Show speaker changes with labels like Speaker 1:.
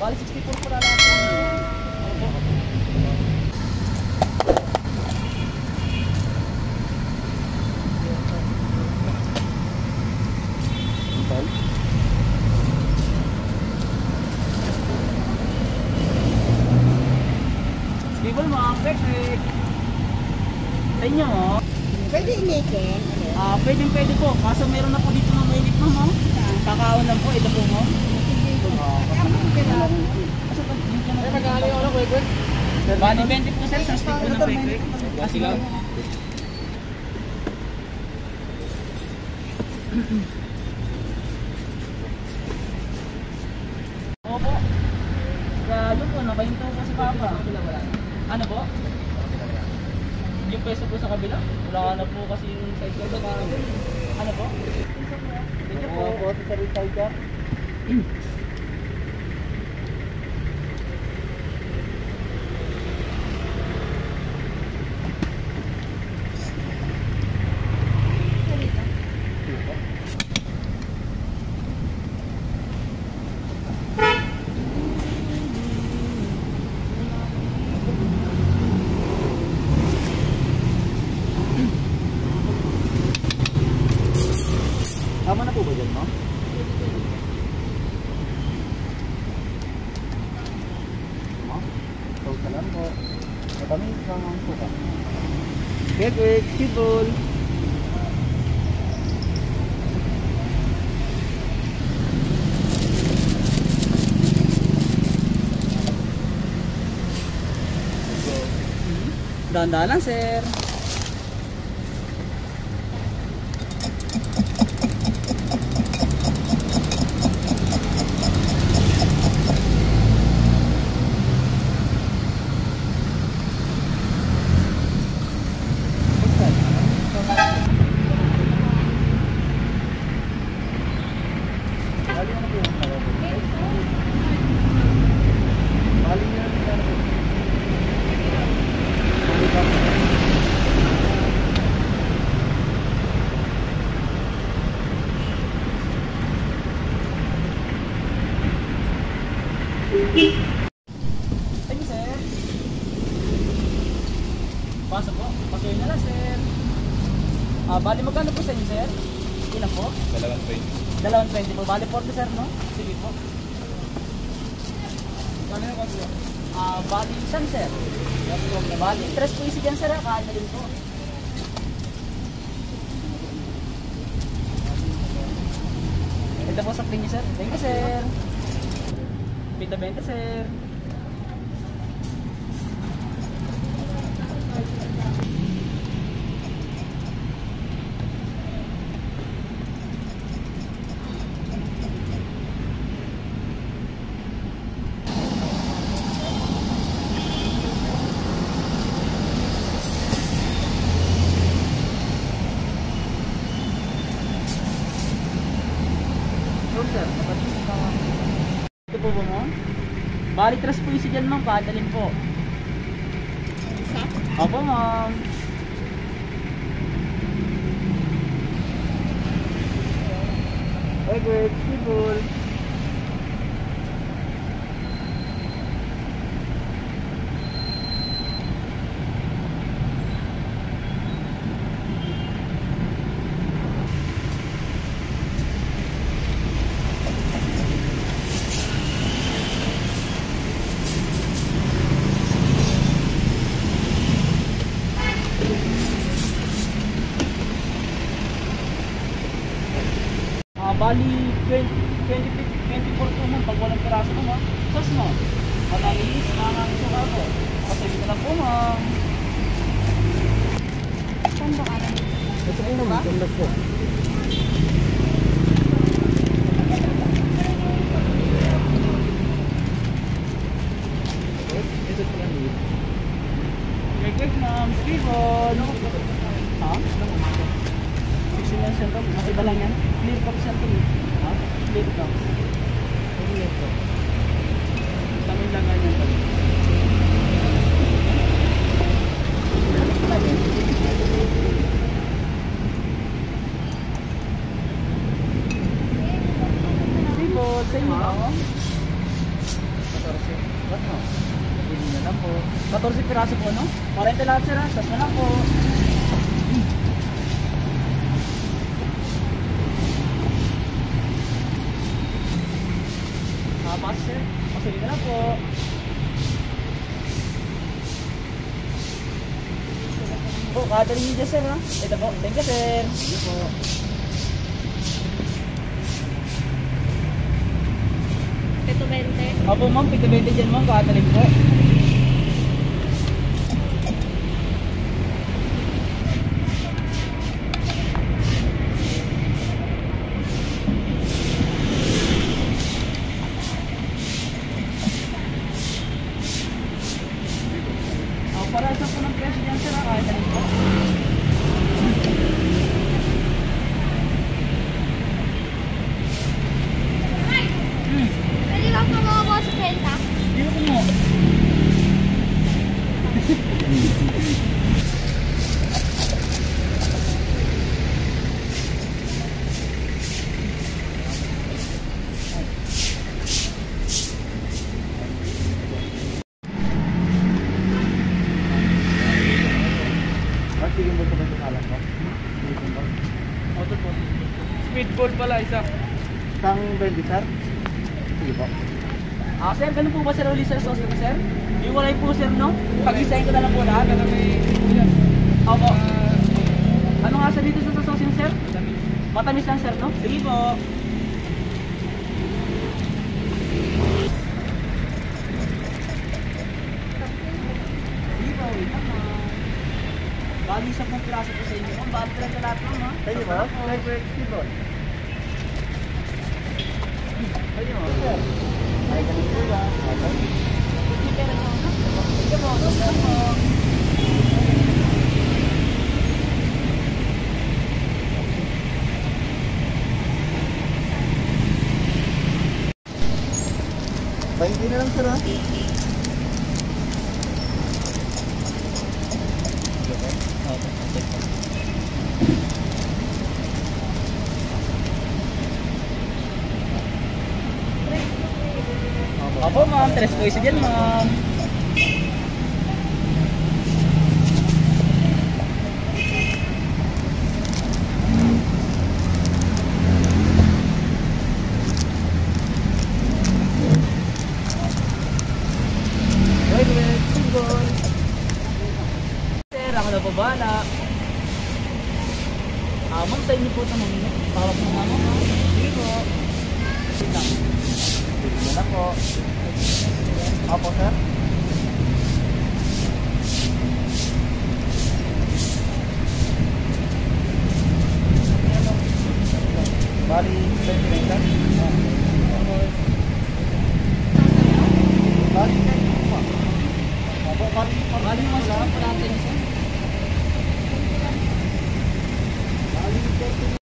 Speaker 1: Bali 64 pala lahat po. Squidball mo, kwekkwek. Sa inyo mo?
Speaker 2: Pwede inikin.
Speaker 1: Pwede po. Kaso meron na po dito na mainit mo mo. Kakaon lang po, ito po mo.
Speaker 2: Magkano yung kwekkwek?
Speaker 1: Bali 20 po sir, sa stick po ng kwekkwek. Kasi lang. Opo. Kaya doon po, nakahinto po si Papa. Ano po? Yung peso po sa kabila? Wala na po kasi yung side card na ano po? Ito po. Opo, sa side card. Tama na po ba dyan, no? Tawag ka lang po. Matamis lang ang suka. Kwekkwek, squidball. Dahan-dahan lang, sir. Thank you, sir. Pasok po. Pasuhin na lang, sir. Bali magkano po sa inyo, sir? Ilan po? 220. 220 po. Bali 40, sir, no? Sige po. Kano yung kasi? Bali isan, sir. Bali 3 po isi dyan, sir. Kain na din po. Ito po sa niyo, sir. Thank you, sir. Benta-benta, sir. Sir, ito po ba mo? Bali 3 po isi dyan, ma'am. Padalin po. Opo, ma'am. Okay, good. Squidball. Bali 24 po mo pag walang piraso mo, ma'am. Sos mo. Matalis ang suka po. Pasagin na lang po, ma'am.
Speaker 2: Saan ba ka lang?
Speaker 1: Ito po, ma'am. Ganda po. Ito po lang yun. Kwekkwek, ma'am. Squidball. Ha? 16 cent. Mas iba lang yan. Clear cup siya ito. Ha? Clear cup. Clear cup. Tamay lang ganyan pala. Squidball, sa inyo. po. 14 piraso po, no? 40 lahat sir, tas na lang po. Mas sir, pasili na lang po. Po, catering niyo dyan sir, ha? Ito po, thank you sir. Thank you po.
Speaker 2: Ito 20.
Speaker 1: Opo ma'am, pito-20 dyan ma'am, catering po. Para isa po ng presyo dyan sir, catering po.
Speaker 2: Pwede ba kumuha ko sa 30?
Speaker 1: Dito po mo.
Speaker 3: Chickenball pa ba ito kalan mo? Chickenball.
Speaker 1: Ito po. Squidball pala isa.
Speaker 3: Isang 20 sir? Sige po.
Speaker 1: Sir, ganun po ba sir uli sir sauce ko sir? Yung walay po sir, no? Pag-isahin ko na lang po lahat. Opo. Ano nga sir dito sa sauce niyo sir? Matamis lang sir, no? Sige po. Sige po, wait lang ma'am. Bali isa pong piraso po sa inyo. Ang bali talaga lahat ma'am, ha?
Speaker 3: Thank you po. Kwekkwek, chickenball. Thank you po. Sir. Ay, ganun po ba?
Speaker 1: Sige po, sige po.
Speaker 3: Hindi na lang sir ha?
Speaker 1: Opo ma'am, 3 po isa dyan ma'am.
Speaker 3: Kwekkwek, chickenball.
Speaker 1: Sir, ako na po bala. Ma'am, sa inyo po ito ma'am. Tawag mo nga ma'am. Sige po. Sige lang.
Speaker 3: Sige na po. Opo sir. Bali, 20 sir? Bali, 10 po. Opo, bali,
Speaker 1: Bali mo sa